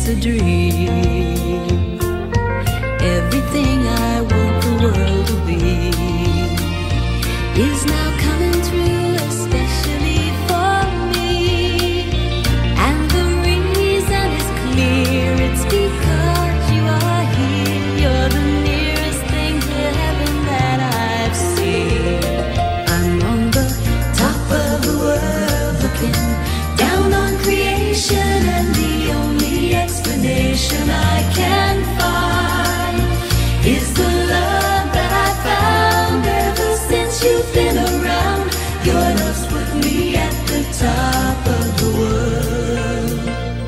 just a dream. Everything I want the world to be is now coming true, especially for me. And the reason is clear, it's because you are here. You're the nearest thing to heaven that I've seen. I'm on the top of the world looking down on creation, and the only explanation I can find is the love that I found ever since you've been around. Your love's put me at the top of the world.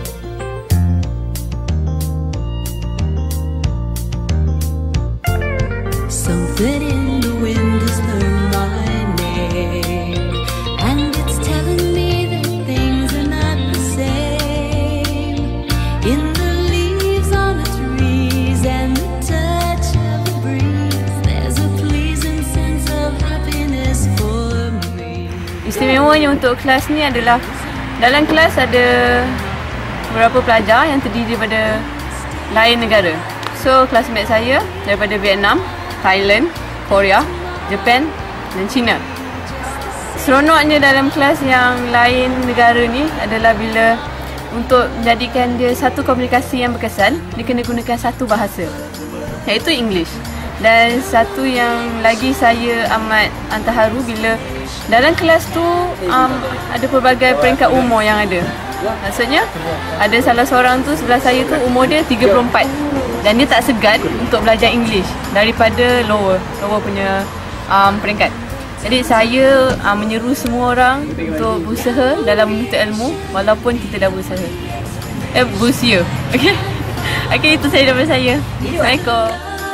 Something in the wind has learned my name, and it's telling me that things are not the same. In the leaves on the trees and the touch of the breeze, there's a pleasing sense of happiness for me. Istimewanya untuk kelas ni adalah dalam kelas ada beberapa pelajar yang terdiri daripada lain negara. So classmate saya daripada Vietnam, Thailand, Korea, Japan dan China. Seronoknya dalam kelas yang lain negara ni adalah bila untuk menjadikan dia satu komunikasi yang berkesan, dia kena gunakan satu bahasa, iaitu English. Dan satu yang lagi saya amat terharu bila dalam kelas tu ada pelbagai peringkat umur yang ada. Maksudnya ada salah seorang tu sebelah saya tu umur dia 34 dan dia tak segan untuk belajar English daripada lower punya peringkat. Jadi saya menyeru semua orang untuk berusaha dalam menuntut ilmu walaupun kita dah berusaha. Berusia. Okey. Okey, itu saya daripada saya. Assalamualaikum.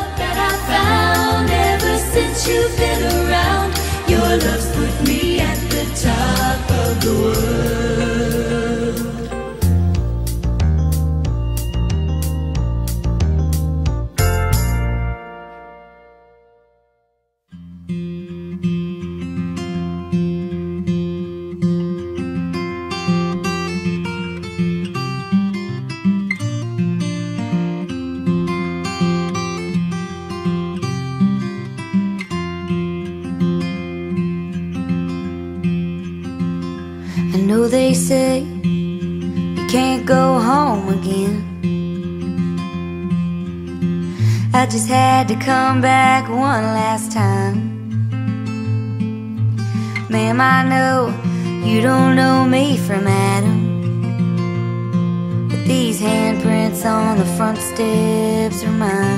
Your love's put me at the top of the world. I know they say you can't go home again. I just had to come back one last time. Ma'am, I know you don't know me from Adam, but these handprints on the front steps are mine.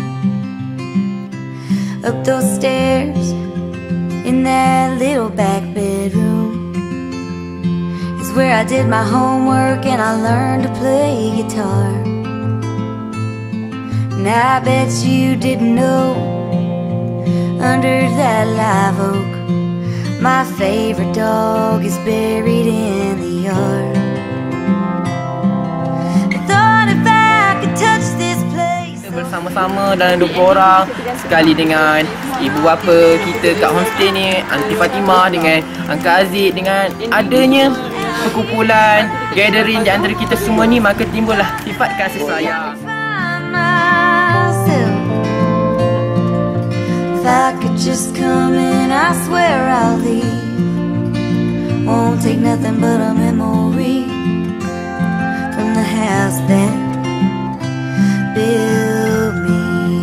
Up those stairs in that little back bedroom where I did my homework and I learned to play guitar. And I bet you didn't know, under that live oak, my favorite dog is buried in the yard. I thought if I could touch this place. Bersama-sama dalam 20 orang, sekali dengan ibu bapa kita kat homestay ni, Aunty Fatimah dengan Uncle Aziz, dengan adanya perkumpulan, gathering di antara kita semua ni, maka timbullah sifat kasih sayang. If I could just come in, I swear I'll leave. Won't take nothing but a memory from the house that built me.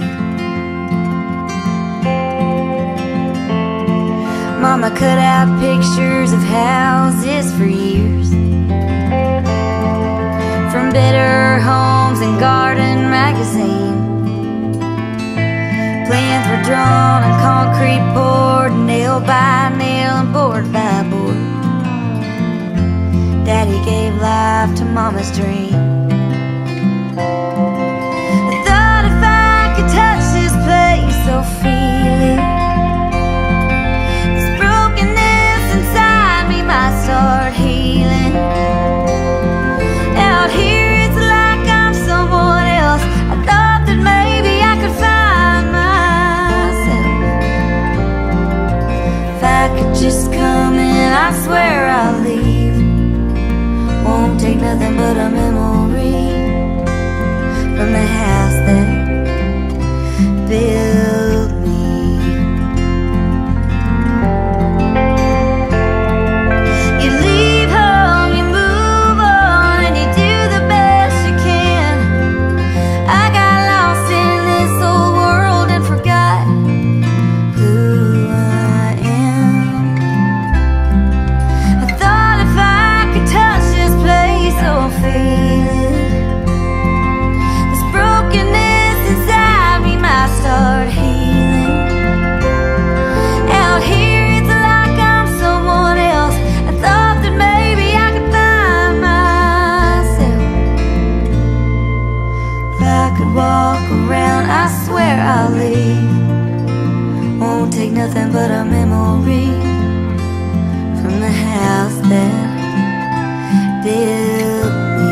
Mama cut out pictures of houses for years, from Better Homes and Garden magazine. Plans were drawn on concrete poured, nail by nail and board by board. Daddy gave life to Mama's dream. I thought if I could touch this place so freely, start healing. Out here it's like I'm someone else. I thought that maybe I could find myself. If I could just come in, I swear I'll leave. Won't take nothing but a memory walk around, I swear I'll leave. Won't take nothing but a memory from the house that built me.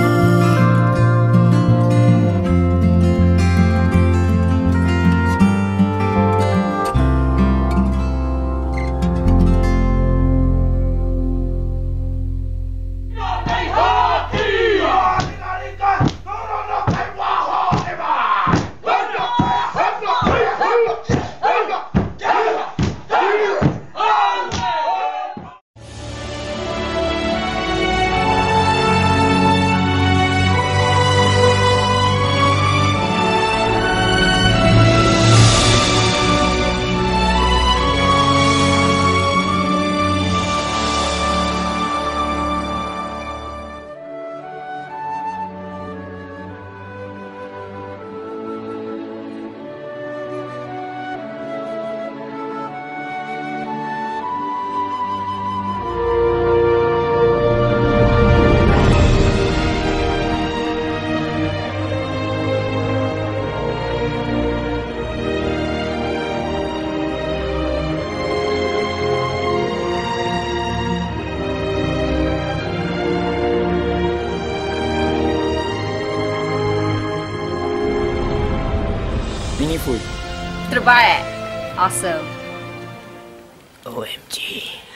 Meaningful. Terbaik. Awesome. OMG.